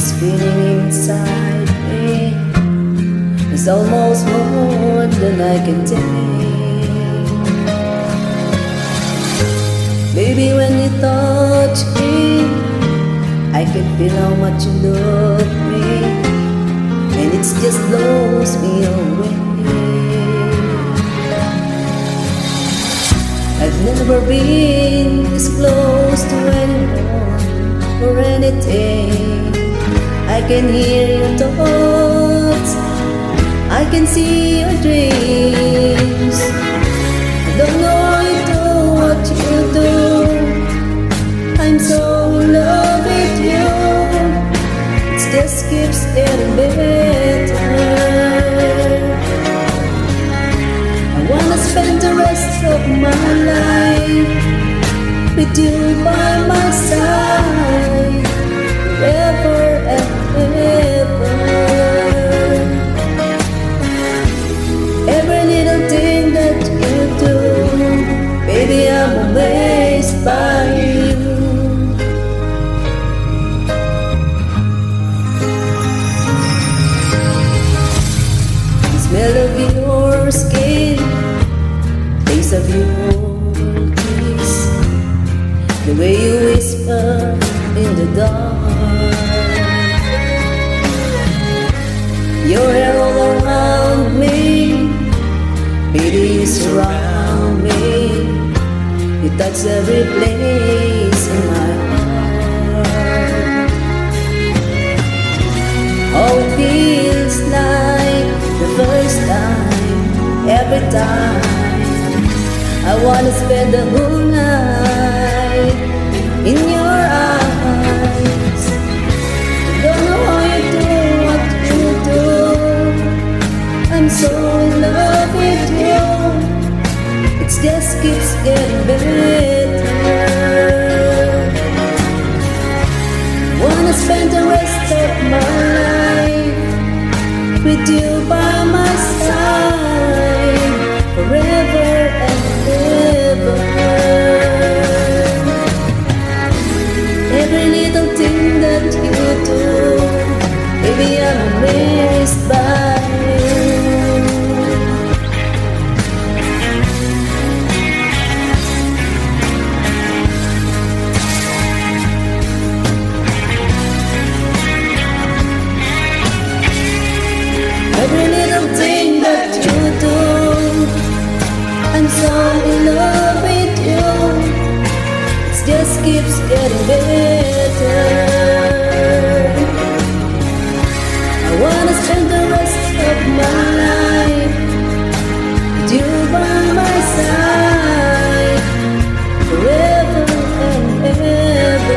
This feeling inside me is almost more than I can take. Baby, when you touch me, I can feel how much you love me, and it just blows me away. I've never been this close to anyone or anything. I can hear your thoughts, I can see your dreams. I don't know how you do what you do. I'm so in love with you. It just keeps getting better. I wanna spend the rest of my life with you by my side, forever and ever. Every little thing that you do, baby, I'm amazed by you. The smell of your skin, taste of your kiss, the way you whisper in the dark, your hair all around me, baby, you surround me. You touch every place in my heart. Oh, it feels like the first time, every time. I wanna spend the whole night in your eyes. I don't know how you do what you do. I'm so in love with you. It just keeps getting better. Wanna spend the rest of my life with you by my side, forever and ever. Every little thing that you do, baby, I'm amazed by you. Every little thing that you do, I'm so in love with you. It just keeps getting better. I wanna spend the rest of my life with you by my side, forever and ever.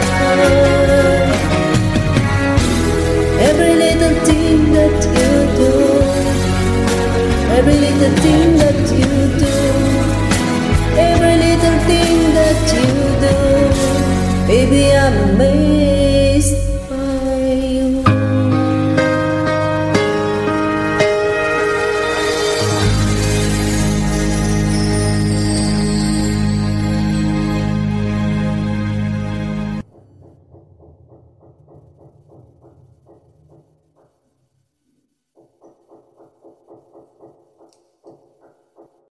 Every little thing that you do, every little thing